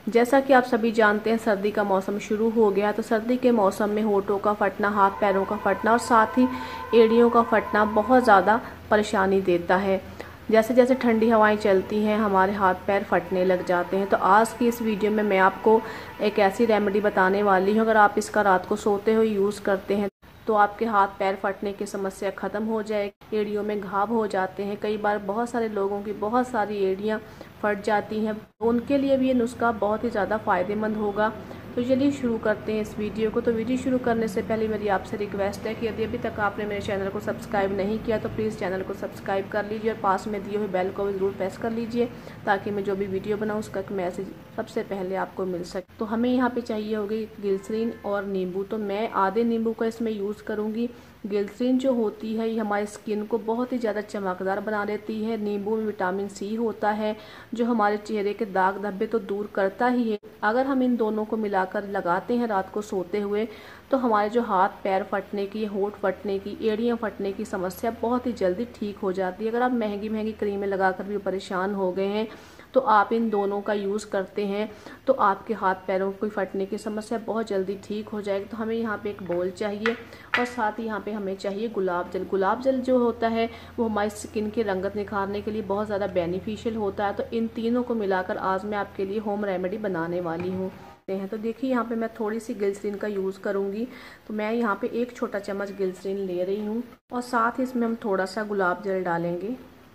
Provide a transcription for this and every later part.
जैसा कि आप सभी जानते हैं सर्दी का मौसम शुरू हो गया, तो सर्दी के मौसम में होठों का फटना, हाथ पैरों का फटना और साथ ही एड़ियों का फटना बहुत ज़्यादा परेशानी देता है। जैसे जैसे ठंडी हवाएं चलती हैं हमारे हाथ पैर फटने लग जाते हैं। तो आज की इस वीडियो में मैं आपको एक ऐसी रेमेडी बताने वाली हूँ, अगर आप इसका रात को सोते हुए यूज़ करते हैं तो आपके हाथ पैर फटने की समस्या ख़त्म हो जाएगी। एड़ियों में घाव हो जाते हैं, कई बार बहुत सारे लोगों की बहुत सारी एड़ियाँ फट जाती हैं, उनके लिए भी ये नुस्खा बहुत ही ज़्यादा फ़ायदेमंद होगा। तो चलिए शुरू करते हैं इस वीडियो को। तो वीडियो शुरू करने से पहले मेरी आपसे रिक्वेस्ट है कि यदि अभी तक आपने मेरे चैनल को सब्सक्राइब नहीं किया तो प्लीज़ चैनल को सब्सक्राइब कर लीजिए और पास में दिए हुए बेल को भी ज़रूर प्रेस कर लीजिए, ताकि मैं जो भी वीडियो बनाऊँ उसका मैसेज सबसे पहले आपको मिल सके। तो हमें यहाँ पे चाहिए होगी ग्लिसरीन और नींबू। तो मैं आधे नींबू का इसमें यूज़ करूँगी। ग्लिसरीन जो होती है ये हमारी स्किन को बहुत ही ज़्यादा चमकदार बना देती है। नींबू में विटामिन सी होता है जो हमारे चेहरे के दाग धब्बे तो दूर करता ही है। अगर हम इन दोनों को मिलाकर लगाते हैं रात को सोते हुए तो हमारे जो हाथ पैर फटने की, होंठ फटने की, एड़ियाँ फटने की समस्या बहुत ही जल्दी ठीक हो जाती है। अगर आप महंगी महंगी क्रीमें लगाकर भी परेशान हो गए हैं तो आप इन दोनों का यूज़ करते हैं तो आपके हाथ पैरों को फटने की समस्या बहुत जल्दी ठीक हो जाएगी। तो हमें यहाँ पे एक बोल चाहिए और साथ ही यहाँ पे हमें चाहिए गुलाब जल। गुलाब जल जो होता है वो हमारी स्किन की रंगत निखारने के लिए बहुत ज़्यादा बेनिफिशियल होता है। तो इन तीनों को मिलाकर आज मैं आपके लिए होम रेमेडी बनाने वाली हूँ। तो देखिए यहाँ पे मैं थोड़ी सी ग्लिसरीन का यूज़ करूँगी। तो मैं यहाँ पे 1 छोटा चम्मच ग्लिसरीन ले रही हूँ और साथ ही इसमें हम थोड़ा सा गुलाब जल डालेंगे।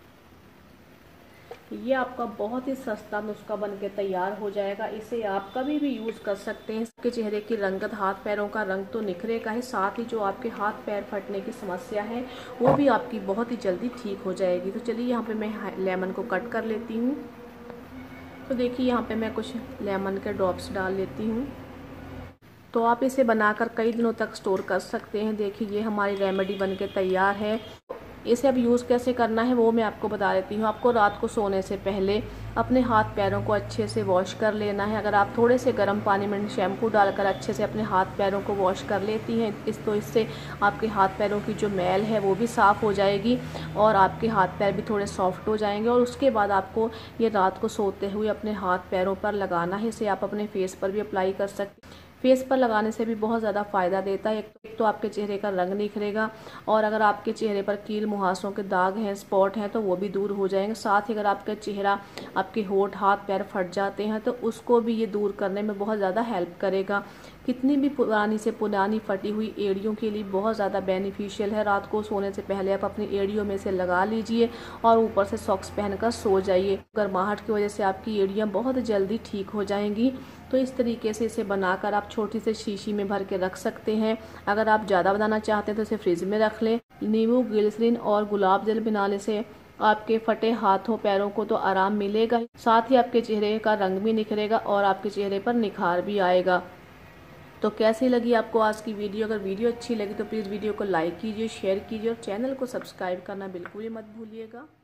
ये आपका बहुत ही सस्ता नुस्खा बनके तैयार हो जाएगा। इसे आप कभी भी यूज़ कर सकते हैं। इसके चेहरे की रंगत, हाथ पैरों का रंग तो निखरेगा ही, साथ ही जो आपके हाथ पैर फटने की समस्या है वो भी आपकी बहुत ही जल्दी ठीक हो जाएगी। तो चलिए यहाँ पे मैं लेमन को कट कर लेती हूँ। तो देखिए यहाँ पे मैं कुछ लेमन के ड्रॉप्स डाल लेती हूँ। तो आप इसे बनाकर कई दिनों तक स्टोर कर सकते हैं। देखिए ये हमारी रेमेडी बनके तैयार है। इसे अब यूज़ कैसे करना है वो मैं आपको बता देती हूँ। आपको रात को सोने से पहले अपने हाथ पैरों को अच्छे से वॉश कर लेना है। अगर आप थोड़े से गर्म पानी में शैम्पू डालकर अच्छे से अपने हाथ पैरों को वॉश कर लेती हैं इससे आपके हाथ पैरों की जो मैल है वो भी साफ़ हो जाएगी और आपके हाथ पैर भी थोड़े सॉफ्ट हो जाएंगे। और उसके बाद आपको ये रात को सोते हुए अपने हाथ पैरों पर लगाना है। इसे आप अपने फेस पर भी अप्लाई कर सकते हैं। फेस पर लगाने से भी बहुत ज़्यादा फ़ायदा देता है। एक तो आपके चेहरे का रंग निखरेगा और अगर आपके चेहरे पर कील मुहासों के दाग हैं, स्पॉट हैं तो वो भी दूर हो जाएंगे। साथ ही अगर आपका चेहरा, आपके होंठ, हाथ पैर फट जाते हैं तो उसको भी ये दूर करने में बहुत ज़्यादा हेल्प करेगा। कितनी भी पुरानी से पुरानी फटी हुई एड़ियों के लिए बहुत ज़्यादा बेनिफिशियल है। रात को सोने से पहले आप अपनी एड़ियों में से लगा लीजिए और ऊपर से सॉक्स पहनकर सो जाइए। गर्माहट की वजह से आपकी एड़ियाँ बहुत जल्दी ठीक हो जाएंगी। तो इस तरीके से इसे बनाकर आप छोटी सी शीशी में भर के रख सकते हैं। अगर आप ज़्यादा बनाना चाहते हैं तो इसे फ्रिज में रख लें। नींबू, ग्लिसरीन और गुलाब जल बनाने से आपके फटे हाथों पैरों को तो आराम मिलेगा, साथ ही आपके चेहरे का रंग भी निखरेगा और आपके चेहरे पर निखार भी आएगा। तो कैसी लगी आपको आज की वीडियो? अगर वीडियो अच्छी लगी तो प्लीज़ वीडियो को लाइक कीजिए, शेयर कीजिए और चैनल को सब्सक्राइब करना बिल्कुल ही मत भूलिएगा।